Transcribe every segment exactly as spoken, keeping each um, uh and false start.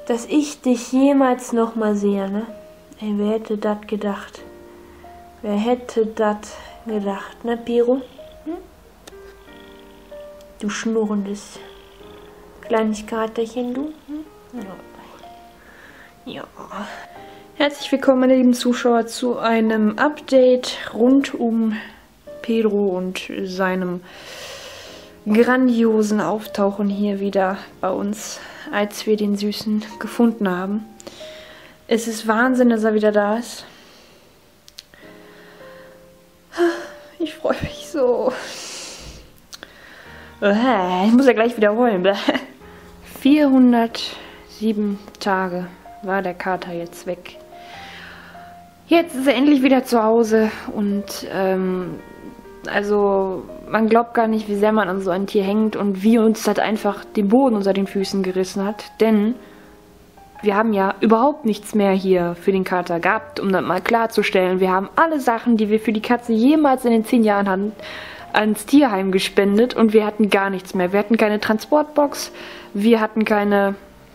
dass ich dich jemals noch mal sehe, ne? Ey, wer hätte das gedacht? Wer hätte das gedacht, ne, Piro? Hm? Du schnurrendes kleines Katerchen, du? Hm? Ja. Ja. Herzlich willkommen, meine lieben Zuschauer, zu einem Update rund um Pedro und seinem grandiosen Auftauchen hier wieder bei uns, als wir den Süßen gefunden haben. Es ist Wahnsinn, dass er wieder da ist. Ich freue mich so. Ich muss ja gleich wiederholen. vierhundertsieben Tage war der Kater jetzt weg. Jetzt ist er endlich wieder zu Hause und ähm, also man glaubt gar nicht, wie sehr man an so ein Tier hängt und wie uns das einfach den Boden unter den Füßen gerissen hat, denn wir haben ja überhaupt nichts mehr hier für den Kater gehabt, um das mal klarzustellen. Wir haben alle Sachen, die wir für die Katze jemals in den zehn Jahren hatten, ans Tierheim gespendet und wir hatten gar nichts mehr. Wir hatten keine Transportbox, wir hatten keine,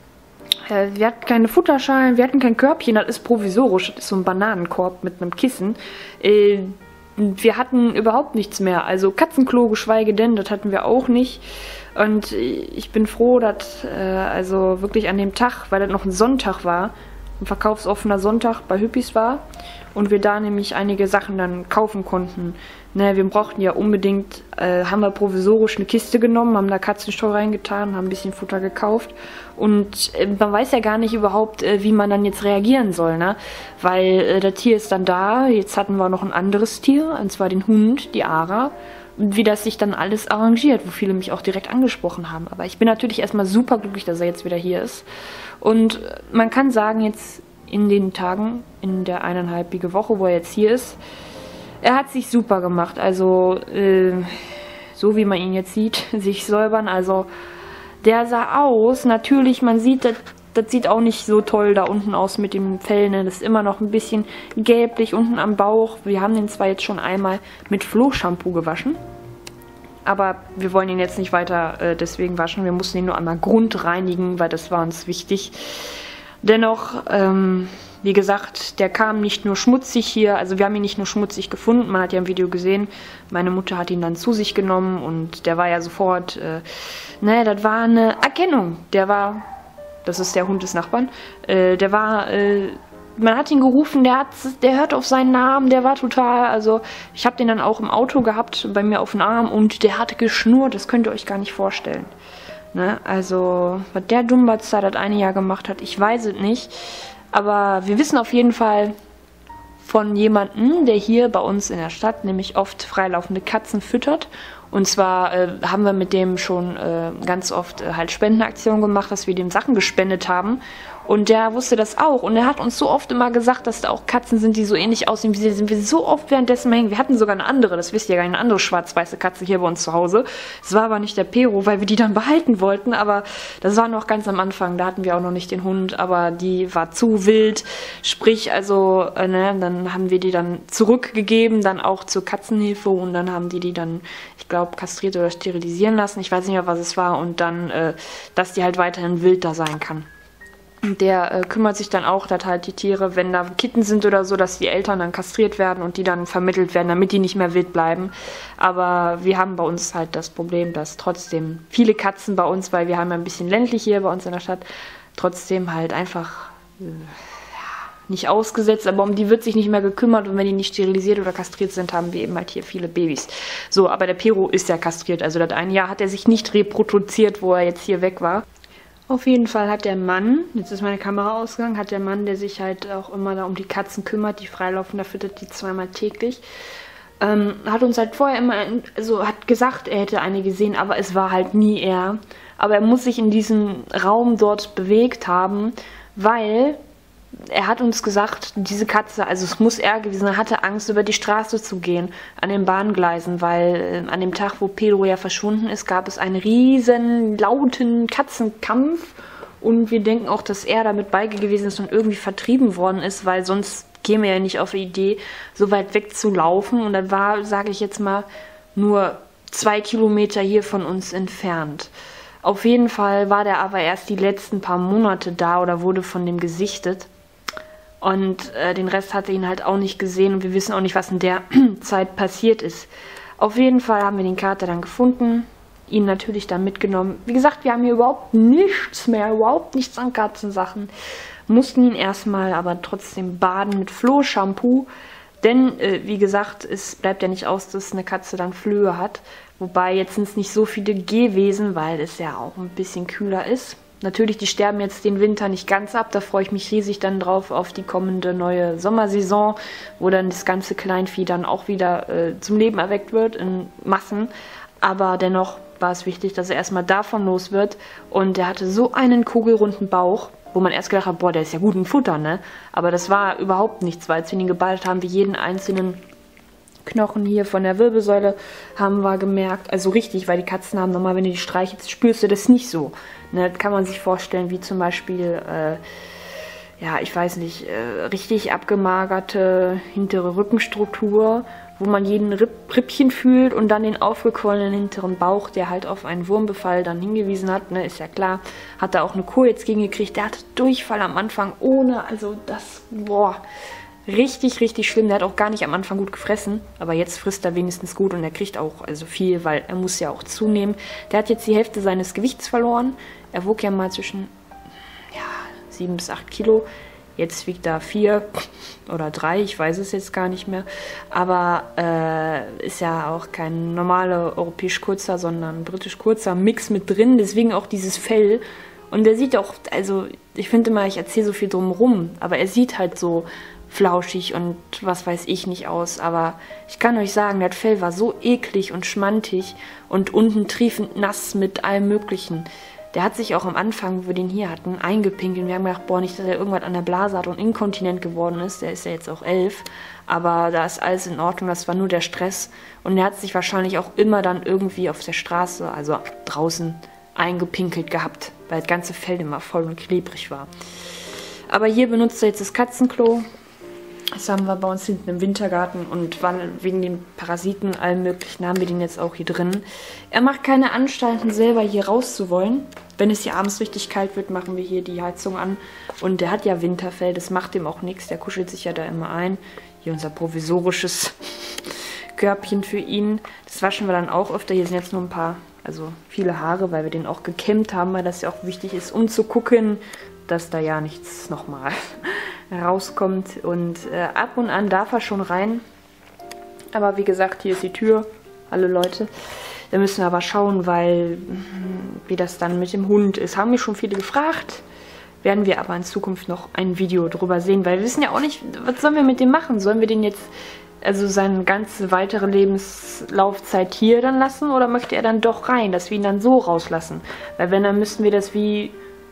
äh, wir hatten keine Futterschalen, wir hatten kein Körbchen, das ist provisorisch, das ist so ein Bananenkorb mit einem Kissen. Äh, wir hatten überhaupt nichts mehr, also Katzenklo geschweige denn, das hatten wir auch nicht. Und ich bin froh, dass äh, also wirklich an dem Tag, weil das noch ein Sonntag war, ein verkaufsoffener Sonntag bei Hüppis war und wir da nämlich einige Sachen dann kaufen konnten. Ne, wir brauchten ja unbedingt, äh, haben wir provisorisch eine Kiste genommen, haben da Katzenstreu reingetan, haben ein bisschen Futter gekauft und äh, man weiß ja gar nicht überhaupt, äh, wie man dann jetzt reagieren soll, ne? Weil äh, das Tier ist dann da, jetzt hatten wir noch ein anderes Tier, und zwar den Hund, die Ara. Wie das sich dann alles arrangiert, wo viele mich auch direkt angesprochen haben. Aber ich bin natürlich erstmal super glücklich, dass er jetzt wieder hier ist. Und man kann sagen, jetzt in den Tagen, in der eineinhalbige Woche, wo er jetzt hier ist, er hat sich super gemacht. Also, äh, so wie man ihn jetzt sieht, sich säubern. Also, der sah aus, natürlich, man sieht, das, das sieht auch nicht so toll da unten aus mit dem Fell. Ne? Das ist immer noch ein bisschen gelblich unten am Bauch. Wir haben den zwar jetzt schon einmal mit Flohshampoo gewaschen, aber wir wollen ihn jetzt nicht weiter äh, deswegen waschen. Wir mussten ihn nur einmal grundreinigen, weil das war uns wichtig. Dennoch, ähm, wie gesagt, der kam nicht nur schmutzig hier, also wir haben ihn nicht nur schmutzig gefunden, man hat ja im Video gesehen, meine Mutter hat ihn dann zu sich genommen und der war ja sofort, äh, naja, das war eine Erkennung. Der war, das ist der Hund des Nachbarn, äh, der war, äh, man hat ihn gerufen, der, hat, der hört auf seinen Namen, der war total, also ich habe den dann auch im Auto gehabt, bei mir auf dem Arm und der hatte geschnurrt, das könnt ihr euch gar nicht vorstellen. Ne? Also, was der Dumbatz da das eine Jahr gemacht hat, ich weiß es nicht, aber wir wissen auf jeden Fall von jemandem, der hier bei uns in der Stadt nämlich oft freilaufende Katzen füttert. Und zwar äh, haben wir mit dem schon äh, ganz oft äh, halt Spendenaktionen gemacht, dass wir dem Sachen gespendet haben. Und der wusste das auch. Und er hat uns so oft immer gesagt, dass da auch Katzen sind, die so ähnlich aussehen wie sie. Sind wir so oft währenddessen mal hängen. Wir hatten sogar eine andere, das wisst ihr gar nicht, eine andere schwarz-weiße Katze hier bei uns zu Hause. Es war aber nicht der Pero, weil wir die dann behalten wollten. Aber das war noch ganz am Anfang. Da hatten wir auch noch nicht den Hund. Aber die war zu wild. Sprich, also, äh, ne, dann haben wir die dann zurückgegeben, dann auch zur Katzenhilfe. Und dann haben die die dann, ich glaube, kastriert oder sterilisieren lassen. Ich weiß nicht mehr, was es war. Und dann, äh, dass die halt weiterhin wild da sein kann. Der äh, kümmert sich dann auch, dass halt die Tiere, wenn da Kitten sind oder so, dass die Eltern dann kastriert werden und die dann vermittelt werden, damit die nicht mehr wild bleiben. Aber wir haben bei uns halt das Problem, dass trotzdem viele Katzen bei uns, weil wir haben ja ein bisschen ländlich hier bei uns in der Stadt, trotzdem halt einfach äh, ja, nicht ausgesetzt, aber um die wird sich nicht mehr gekümmert und wenn die nicht sterilisiert oder kastriert sind, haben wir eben halt hier viele Babys. So, aber der Pero ist ja kastriert, also das eine Jahr hat er sich nicht reproduziert, wo er jetzt hier weg war. Auf jeden Fall hat der Mann, jetzt ist meine Kamera ausgegangen, hat der Mann, der sich halt auch immer da um die Katzen kümmert, die freilaufen, der füttert die zweimal täglich, ähm, hat uns halt vorher immer, also hat gesagt, er hätte eine gesehen, aber es war halt nie er. Aber er muss sich in diesem Raum dort bewegt haben, weil er hat uns gesagt, diese Katze, also es muss er gewesen sein, er hatte Angst, über die Straße zu gehen, an den Bahngleisen, weil äh, an dem Tag, wo Pedro ja verschwunden ist, gab es einen riesen, lauten Katzenkampf und wir denken auch, dass er damit bei gewesen ist und irgendwie vertrieben worden ist, weil sonst käme er nicht auf die Idee, so weit weg zu laufen und das war, sage ich jetzt mal, nur zwei Kilometer hier von uns entfernt. Auf jeden Fall war der aber erst die letzten paar Monate da oder wurde von dem gesichtet. Und äh, den Rest hat er ihn halt auch nicht gesehen und wir wissen auch nicht, was in der Zeit passiert ist. Auf jeden Fall haben wir den Kater dann gefunden, ihn natürlich dann mitgenommen. Wie gesagt, wir haben hier überhaupt nichts mehr, überhaupt nichts an Katzensachen. Mussten ihn erstmal aber trotzdem baden mit Flohshampoo. Denn, äh, wie gesagt, es bleibt ja nicht aus, dass eine Katze dann Flöhe hat. Wobei jetzt sind es nicht so viele Gehwesen, weil es ja auch ein bisschen kühler ist. Natürlich, die sterben jetzt den Winter nicht ganz ab. Da freue ich mich riesig dann drauf auf die kommende neue Sommersaison, wo dann das ganze Kleinvieh dann auch wieder äh, zum Leben erweckt wird in Massen. Aber dennoch war es wichtig, dass er erstmal davon los wird. Und er hatte so einen kugelrunden Bauch, wo man erst gedacht hat, boah, der ist ja gut im Futter, ne? Aber das war überhaupt nichts, weil als wir ihn geballt haben, wir jeden einzelnen Knochen hier von der Wirbelsäule haben wir gemerkt, also richtig, weil die Katzen haben normal, wenn du die streichelst, spürst du das nicht so. Ne, das kann man sich vorstellen, wie zum Beispiel, äh, ja, ich weiß nicht, äh, richtig abgemagerte hintere Rückenstruktur, wo man jeden Ripp, Rippchen fühlt und dann den aufgequollenen hinteren Bauch, der halt auf einen Wurmbefall dann hingewiesen hat, ne, ist ja klar, hat er auch eine Kur jetzt gegen gekriegt, der hatte Durchfall am Anfang ohne, also das, boah, richtig, richtig schlimm. Der hat auch gar nicht am Anfang gut gefressen, aber jetzt frisst er wenigstens gut und er kriegt auch also viel, weil er muss ja auch zunehmen. Der hat jetzt die Hälfte seines Gewichts verloren. Er wog ja mal zwischen ja, sieben bis acht Kilo. Jetzt wiegt er vier oder drei, ich weiß es jetzt gar nicht mehr. Aber äh, ist ja auch kein normaler europäisch kurzer, sondern britisch kurzer Mix mit drin. Deswegen auch dieses Fell. Und der sieht auch, also ich finde immer, ich erzähle so viel drumherum, aber er sieht halt so flauschig und was weiß ich nicht aus, aber ich kann euch sagen, das Fell war so eklig und schmantig und unten triefend nass mit allem möglichen. Der hat sich auch am Anfang, wo wir den hier hatten, eingepinkelt. Wir haben gedacht, boah, nicht, dass er irgendwas an der Blase hat und inkontinent geworden ist. Der ist ja jetzt auch elf, aber da ist alles in Ordnung, das war nur der Stress. Und der hat sich wahrscheinlich auch immer dann irgendwie auf der Straße, also draußen, eingepinkelt gehabt, weil das ganze Fell immer voll und klebrig war. Aber hier benutzt er jetzt das Katzenklo. Das haben wir bei uns hinten im Wintergarten und wegen den Parasiten, allem möglichen, haben wir den jetzt auch hier drin. Er macht keine Anstalten, selber hier raus zu wollen. Wenn es hier abends richtig kalt wird, machen wir hier die Heizung an. Und der hat ja Winterfell, das macht ihm auch nichts. Der kuschelt sich ja da immer ein. Hier unser provisorisches Körbchen für ihn. Das waschen wir dann auch öfter. Hier sind jetzt nur ein paar, also viele Haare, weil wir den auch gekämmt haben, weil das ja auch wichtig ist, um zu gucken, dass da ja nichts nochmal rauskommt. Und äh, ab und an darf er schon rein. Aber wie gesagt, hier ist die Tür. Hallo Leute. Da müssen wir aber schauen, weil wie das dann mit dem Hund ist. Haben mich schon viele gefragt. Werden wir aber in Zukunft noch ein Video drüber sehen, weil wir wissen ja auch nicht, was sollen wir mit dem machen? Sollen wir den jetzt, also seine ganze weitere Lebenslaufzeit hier dann lassen oder möchte er dann doch rein, dass wir ihn dann so rauslassen? Weil wenn, dann müssten wir das wie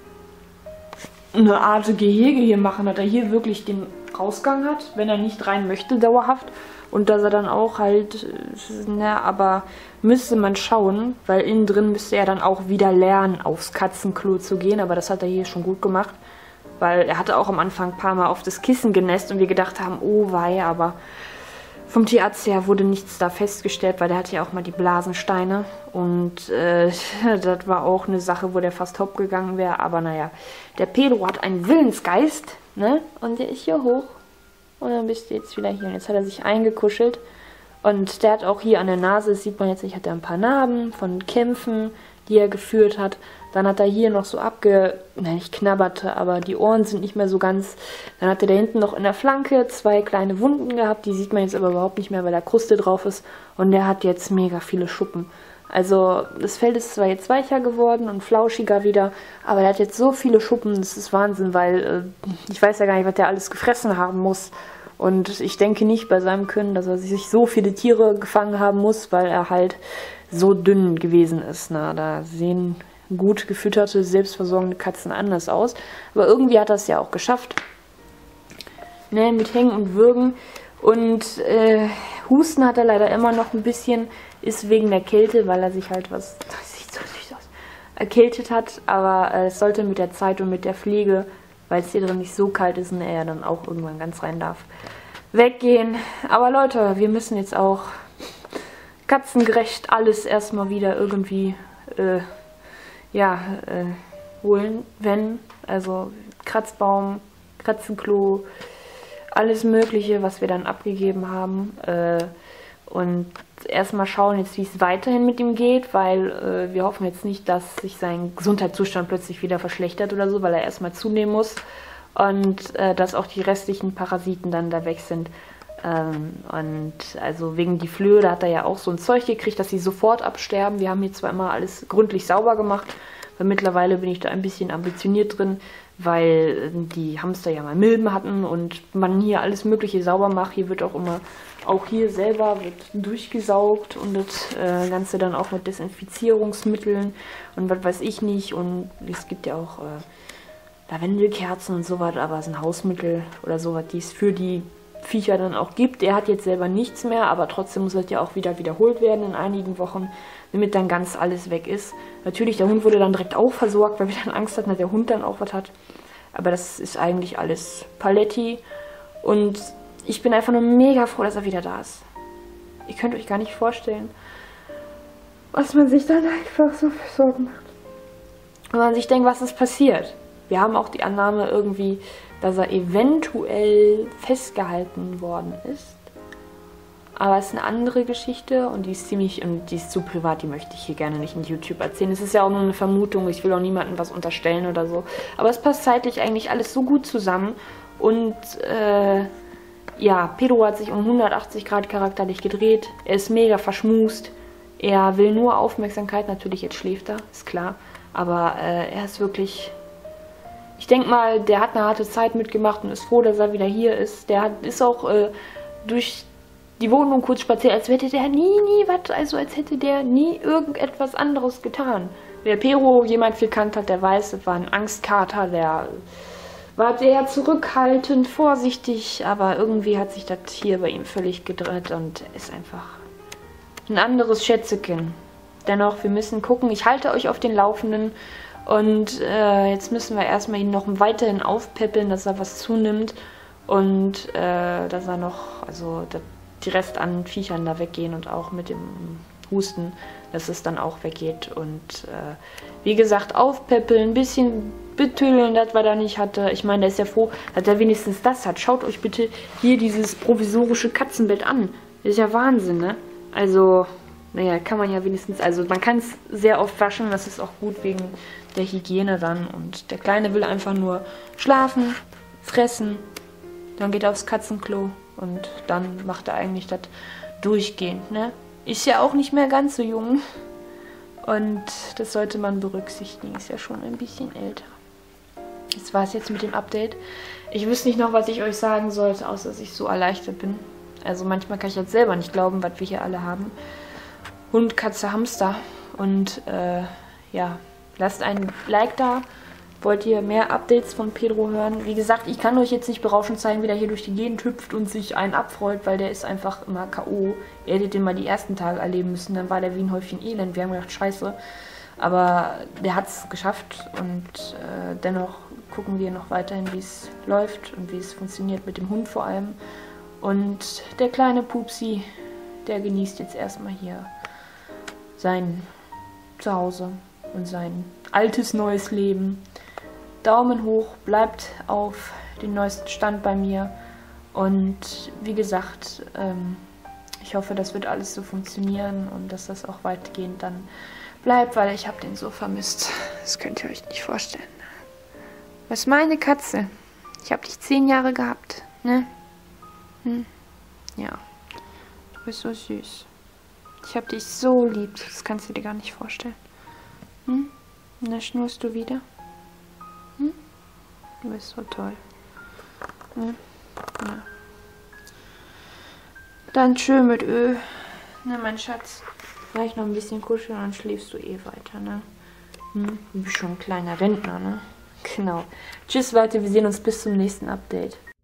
eine Art Gehege hier machen, dass er hier wirklich den Rausgang hat, wenn er nicht rein möchte, dauerhaft. Und dass er dann auch halt, na, aber müsste man schauen, weil innen drin müsste er dann auch wieder lernen, aufs Katzenklo zu gehen. Aber das hat er hier schon gut gemacht, weil er hatte auch am Anfang ein paar Mal auf das Kissen genässt und wir gedacht haben, oh wei, aber vom Tierarzt her wurde nichts da festgestellt, weil der hatte ja auch mal die Blasensteine. Und äh, das war auch eine Sache, wo der fast hopp gegangen wäre. Aber naja, der Pedro hat einen Willensgeist, ne? Und der ist hier hoch. Und dann bist du jetzt wieder hier. Und jetzt hat er sich eingekuschelt. Und der hat auch hier an der Nase, das sieht man jetzt nicht, hat er ein paar Narben von Kämpfen, die er geführt hat. Dann hat er hier noch so abge... Nein, nicht knabberte, aber die Ohren sind nicht mehr so ganz... Dann hat er da hinten noch in der Flanke zwei kleine Wunden gehabt. Die sieht man jetzt aber überhaupt nicht mehr, weil da Kruste drauf ist. Und der hat jetzt mega viele Schuppen. Also das Fell ist zwar jetzt weicher geworden und flauschiger wieder, aber er hat jetzt so viele Schuppen, das ist Wahnsinn, weil äh, ich weiß ja gar nicht, was der alles gefressen haben muss. Und ich denke nicht bei seinem Können, dass er sich so viele Tiere gefangen haben muss, weil er halt so dünn gewesen ist. Na, da sehen gut gefütterte, selbstversorgende Katzen anders aus. Aber irgendwie hat er es ja auch geschafft. Ne, mit Hängen und Würgen. Und äh, Husten hat er leider immer noch ein bisschen, ist wegen der Kälte, weil er sich halt was, das sieht so süß aus, erkältet hat. Aber äh, es sollte mit der Zeit und mit der Pflege, weil es hier drin nicht so kalt ist und er ja dann auch irgendwann ganz rein darf, weggehen. Aber Leute, wir müssen jetzt auch katzengerecht alles erstmal wieder irgendwie äh, ja, äh, holen, wenn, also Kratzbaum, Katzenklo, alles Mögliche, was wir dann abgegeben haben. Äh, und erstmal schauen jetzt, wie es weiterhin mit ihm geht, weil äh, wir hoffen jetzt nicht, dass sich sein Gesundheitszustand plötzlich wieder verschlechtert oder so, weil er erstmal zunehmen muss und äh, dass auch die restlichen Parasiten dann da weg sind. Ähm, und also wegen die Flöhe, da hat er ja auch so ein Zeug gekriegt, dass sie sofort absterben. Wir haben hier zwar immer alles gründlich sauber gemacht, weil mittlerweile bin ich da ein bisschen ambitioniert drin, weil die Hamster ja mal Milben hatten und man hier alles Mögliche sauber macht. Hier wird auch immer, auch hier selber wird durchgesaugt und das äh, Ganze dann auch mit Desinfizierungsmitteln und was weiß ich nicht. Und es gibt ja auch äh, Lavendelkerzen und sowas, aber es sind Hausmittel oder sowas, die es für die Viecher dann auch gibt. Er hat jetzt selber nichts mehr, aber trotzdem muss das ja auch wieder wiederholt werden in einigen Wochen, damit dann ganz alles weg ist. Natürlich, der Hund wurde dann direkt auch versorgt, weil wir dann Angst hatten, dass der Hund dann auch was hat. Aber das ist eigentlich alles Paletti. Und ich bin einfach nur mega froh, dass er wieder da ist. Ihr könnt euch gar nicht vorstellen, was man sich dann einfach so für Sorgen macht. Und man sich denkt, was ist passiert? Wir haben auch die Annahme irgendwie, dass er eventuell festgehalten worden ist. Aber es ist eine andere Geschichte und die ist ziemlich, und die ist zu privat, die möchte ich hier gerne nicht in YouTube erzählen. Es ist ja auch nur eine Vermutung, ich will auch niemandem was unterstellen oder so. Aber es passt zeitlich eigentlich alles so gut zusammen und äh, ja, Pedro hat sich um hundertachtzig Grad charakterlich gedreht. Er ist mega verschmust. Er will nur Aufmerksamkeit, natürlich jetzt schläft er, ist klar. Aber äh, er ist wirklich... Ich denke mal, der hat eine harte Zeit mitgemacht und ist froh, dass er wieder hier ist. Der hat, ist auch äh, durch die Wohnung kurz spaziert, als hätte der nie, nie was, also als hätte der nie irgendetwas anderes getan. Wer Pero jemand gekannt hat, der weiß, das war ein Angstkater, der war sehr zurückhaltend, vorsichtig, aber irgendwie hat sich das hier bei ihm völlig gedreht und ist einfach ein anderes Schätzchen. Dennoch, wir müssen gucken, ich halte euch auf den Laufenden. Und äh, jetzt müssen wir erstmal ihn noch weiterhin aufpäppeln, dass er was zunimmt und äh, dass er noch, also dass die Rest an Viechern da weggehen und auch mit dem Husten, dass es dann auch weggeht. Und äh, wie gesagt, aufpäppeln, ein bisschen betüllen, das was er nicht hatte. Ich meine, der ist ja froh, dass er wenigstens das hat. Schaut euch bitte hier dieses provisorische Katzenbett an. Das ist ja Wahnsinn, ne? Also... Naja, kann man ja wenigstens, also man kann es sehr oft waschen, das ist auch gut wegen der Hygiene dann. Und der Kleine will einfach nur schlafen, fressen, dann geht er aufs Katzenklo und dann macht er eigentlich das durchgehend, ne? Ist ja auch nicht mehr ganz so jung und das sollte man berücksichtigen, ist ja schon ein bisschen älter. Das war es jetzt mit dem Update. Ich wüsste nicht noch, was ich euch sagen sollte, außer dass ich so erleichtert bin. Also manchmal kann ich jetzt selber nicht glauben, was wir hier alle haben. Hund, Katze, Hamster. Und äh, ja, lasst ein Like da. Wollt ihr mehr Updates von Pedro hören? Wie gesagt, ich kann euch jetzt nicht berauschend zeigen, wie der hier durch die Gegend hüpft und sich einen abfreut, weil der ist einfach immer K O Ihr hättet den mal die ersten Tage erleben müssen, dann war der wie ein Häufchen Elend. Wir haben gedacht, scheiße. Aber der hat es geschafft und äh, dennoch gucken wir noch weiterhin, wie es läuft und wie es funktioniert mit dem Hund vor allem. Und der kleine Pupsi, der genießt jetzt erstmal hier sein Zuhause und sein altes, neues Leben. Daumen hoch, bleibt auf den neuesten Stand bei mir. Und wie gesagt, ähm, ich hoffe, das wird alles so funktionieren und dass das auch weitgehend dann bleibt, weil ich habe den so vermisst. Das könnt ihr euch nicht vorstellen. Was ist meine Katze? Ich habe dich zehn Jahre gehabt, ne? Hm? Ja, du bist so süß. Ich hab dich so lieb, das kannst du dir gar nicht vorstellen. Hm? Und dann schnurst du wieder. Hm? Du bist so toll. Hm? Ja. Dann schön mit Öl. Ne, mein Schatz. Vielleicht noch ein bisschen kuscheln, dann schläfst du eh weiter, ne? Hm? Du bist schon ein kleiner Rentner, ne? Genau. Tschüss, Leute, wir sehen uns bis zum nächsten Update.